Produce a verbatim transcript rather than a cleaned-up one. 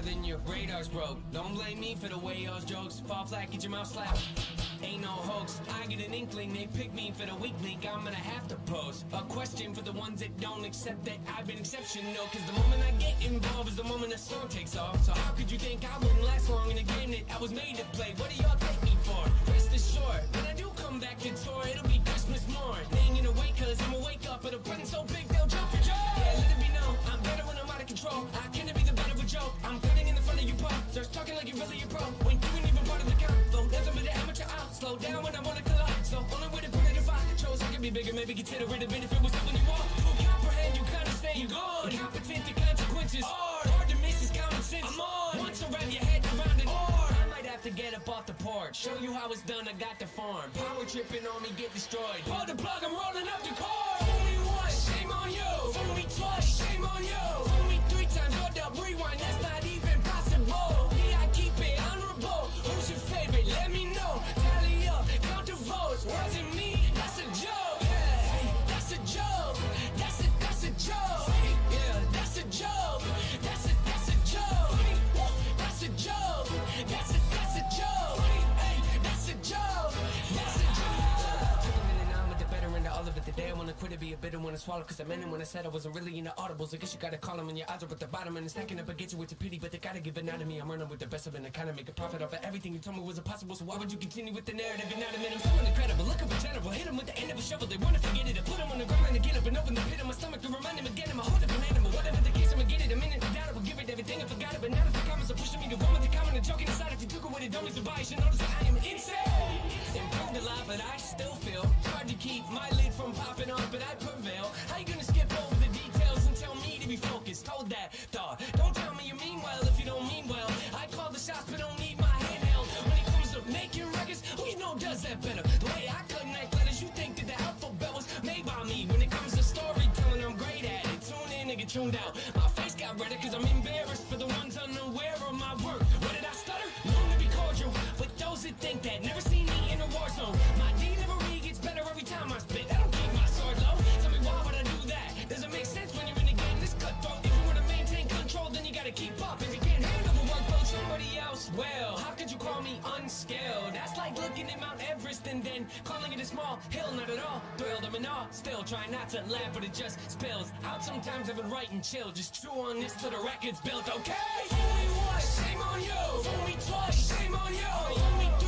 more than your radar's broke. Don't blame me for the way y'all's jokes fall flat, get your mouth slapped. Ain't no hoax, I get an inkling, they pick me for the weak link, I'm gonna have to pose a question for the ones that don't accept that I've been exceptional. Cause the moment I get involved is the moment a song takes off. So how could you think I wouldn't last long in a game that I was made to play? What do y'all take me for? Rest assured, when I do come back to tour, it'll be Christmas morn. Laying in a wait cause I'ma wake up at a present so big they'll jump for joy. Yeah, let it be known, I'm better when I'm out of control. I can't be the butt of a joke, I'm cutting in the front of you pop. Starts talking like you're really a pro, when you ain't even part of the count. Though there's a bit of amateur out. Slow down when I wanna collide. So only way to put it if I chose I could be bigger, maybe consider it a bit if it was something you want. Full comprehend, you kinda say you good. Incompetent to consequences. Hard, hard to miss is common sense. I'm on. Once I wrap your head around it. Or I might have to get up off the porch. Show you how it's done, I got the farm. Power tripping on me, get destroyed. Pull the plug, I'm rolling up the cord. Fool me once, shame on you. Fool me twice, shame on you. Fool me three times, hold up, rewind, that's not even possible. Yeah, I keep it honorable. Who's your favorite? Let me know. Tally up, count the votes. Wasn't me, that's a joke. Hey, that's a joke. That's a, that's a joke. Yeah, that's a joke. That's a, that's a joke. That's a joke. That's a, that's a joke. Hey, that's a joke. That's a joke. Took a minute now with the better end of all of it. The day I wanna quit it, be a bitter one to swallow. Cause I meant it when I said I wasn't really into audibles. I guess you gotta call them when your odds are at the bottom. And it's stacking up against you, it's a pity, but they gotta give it out of me. I'm running with the best of it and kinda make a profit off of everything you told me was impossible. So why would you continue with the narrative? You're not a minute, I'm someone incredible. Looking for general, hit them with the end of a shovel. They wanna forget it, I put them on the ground and get up and open the pit of my stomach to remind them again. I'm a hold up an animal, whatever the case, I'ma get it. A minute, I doubt it, will give it everything, I forgot it. But now that the comments are pushing me to go with the comment and joking aside, if you took away the dummies to buy, you should notice that I am insane. Improved a lot, but I still feel hard to keep my lid from popping off, but I prevail. How you gonna skip over the details and tell me to be focused? Hold that thought. Don't tell me you mean well if you don't mean well. I call the shots, but don't need my handheld. When it comes to making records, who you know does that better? The way I connect letters, you think that the alphabet was made by me. When it comes to storytelling, I'm great at it. Tune in and get tuned out. My face got redder cause I'm embarrassed for the ones unaware of my work. What did I stutter? Known to be cordial, but those that think that never seen me in a war zone. My delivery gets better every time I spit. I don't keep my sword low. Tell me why would I do that? Does it make sense when you're in the game this cutthroat? If you want to maintain control, then you gotta keep up. If you can't handle the workload, somebody else will. How could you call me unskilled? That's like looking at Mount Everest and then calling it a small hill. Not at all thrilled, I'm in awe. Still trying not to laugh, but it just spills out. Sometimes I've been writing chill, just chew on this till the record's built. Okay, fool me once, shame on you. Fool me twice, shame on you. Fool me